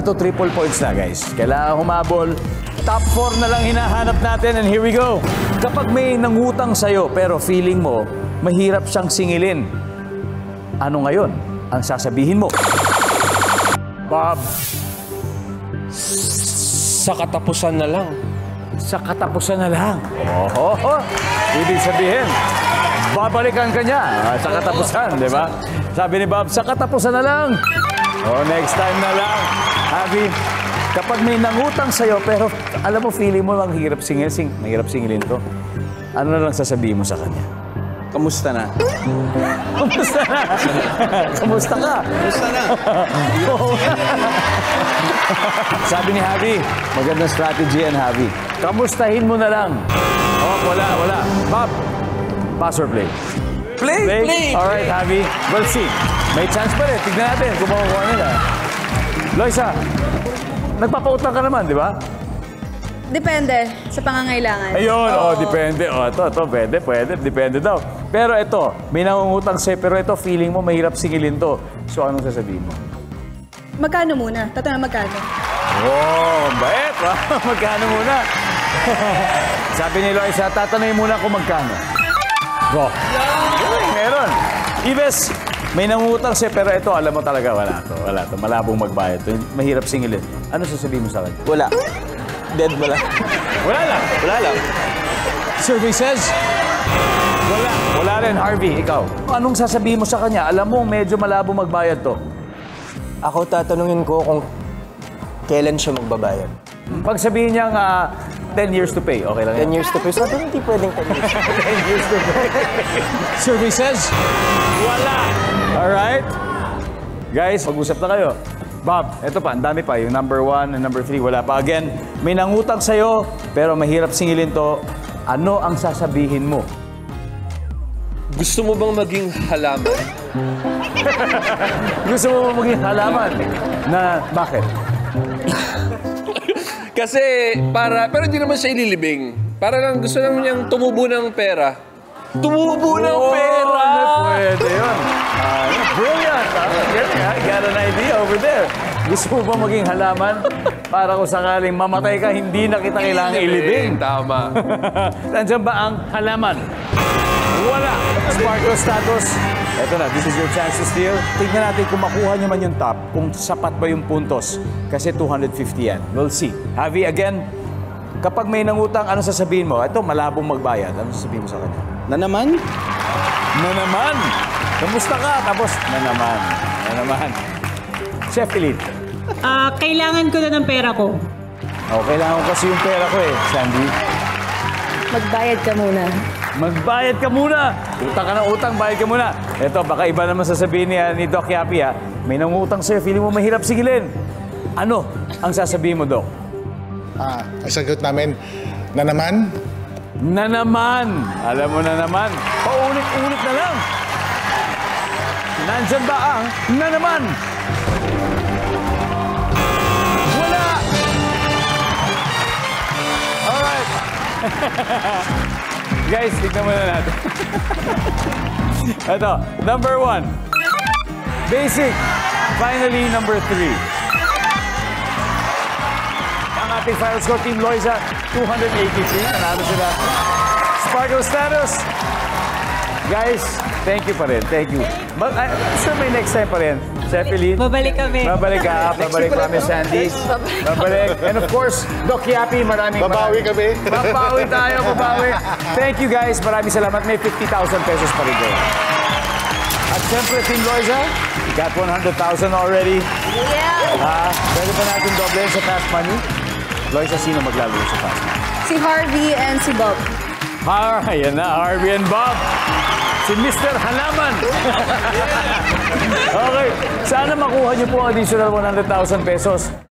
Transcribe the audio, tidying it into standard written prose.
ito triple points na, guys. Kailangan humabol. Top 4 na lang hinahanap natin and here we go. Kapag may nangutang sa'yo pero feeling mo, mahirap siyang singilin. Ano ngayon ang sasabihin mo? Bob, sa katapusan na lang. Sa katapusan na lang. Oh. Ibig sabihin, babalikan ka niya sa katapusan, di ba? Sabi ni Bob, sa katapusan na lang. Next time na lang. Abby, kapag may nangutang sa'yo, pero alam mo, feeling mo lang mahirap singilin to. Ano na lang sasabihin mo sa kanya? Kamusta na? Kamusta na? Kamusta ka? Kamusta na? Sabi ni Javi, magandang strategy yan, Javi. Kamustahin mo na lang. Wala. Bob, pass or play? Play. All right, Javi. We'll see. May chance pa rin. Tignan natin kung makukuha nila. Loisa, nagpapautang ka naman, di ba? Depende sa pangangailangan. Ayun, depende. Ito, pwede. Depende daw. Pero ito, may nangungutang sa'yo, pero ito, feeling mo mahirap singilin to. So, anong sasabihin mo? Magkano muna? Tatanong magkano? Bait. Magkano muna? Sabi ni Loisa, tatanungin muna kung magkano. Meron. Ives, may nangungutang sa'yo, pero ito, alam mo talaga, wala to. Malabong magbayad to. Mahirap singilin. Ano sasabihin mo sa akin? Wala. Dead wala. Wala lang. Survey says, wala rin. Harvey, ikaw. Anong sasabihin mo sa kanya? Alam mo, medyo malabo magbayad to. Ako tatanungin ko kung kailan siya magbabayad. Pag sabihin niyang 10 years to pay, okay lang 10 years to pay. Sabi hindi pwedeng 10 years. 10 years to pay. Survey says, wala. Alright? Guys, pag-usap na kayo. Bob, eto pa, ang dami pa. Yung number 1 and number 3, wala pa. Again, may nangutang sa'yo, pero mahirap singilin to. Ano ang sasabihin mo? Gusto mo bang maging halaman? Gusto mo maging halaman? Na bakit? Kasi pero hindi naman siya ililibing. Para lang gusto lang niyang tumubo ng pera. Tumubo ng pera! Pwede yun. Brilliant. Got an idea over there. Gusto mo ba maging halaman? Para kung sakaling mamatay ka, hindi na kita kailangang ilibing. Tama. Nandiyan ba ang halaman? Wala. Sparkle status. Eto na, this is your chance to steal. Tignan natin kung makuha niyo man yung top, kung sapat ba yung puntos. Kasi 250 yan. We'll see. Javi, again, kapag may nangutang, ano sasabihin mo? Ito, malabong magbayad. Ano sasabihin mo sa kanya? Na naman? Na naman! Kamusta ka? Tapos, na naman. Chef Elite. Kailangan ko na ng pera ko. Kailangan ko kasi yung pera ko Sandy. Magbayad ka muna. Magbayad ka muna! Utang ka ng utang, bayad ka muna. Ito, baka iba naman sasabihin ni Doc Yapi, May nangutang sa'yo, feeling mo mahirap sigilin. Ano ang sasabihin mo, Doc? Ang sagot namin, na naman? Na naman! Alam mo na naman. Paulit-ulit na lang. Nandyan ba ang na naman? Wala! Alright. Guys, tignan muna natin. Ito, number 1. Basic. Finally, number 3. Ang ating final score, Team Loisa, 283. Nanalo sila. Sparkle status. Guys, thank you pa rin. Thank you. But sure may next time pa rin. Chef Elite. Babalik kami. Babalik ka. Babalik kami, Sandy. Babalik. And of course, Doc Yapi, maraming. Babawi kami. Babawi tayo, babawi. Thank you guys. Maraming salamat. May 50,000 pesos pa rin kayo. At siyempre, Team Loisa, you got 100,000 already. Yeah! Pwede pa natin doble sa fast money. Loisa, sino maglalaro sa fast money? Si Harvey and si Bob. Ayan na, Harvey and Bob. Si Mr. Halaman. Okay, sana makuha niyo po ang additional 100,000 pesos.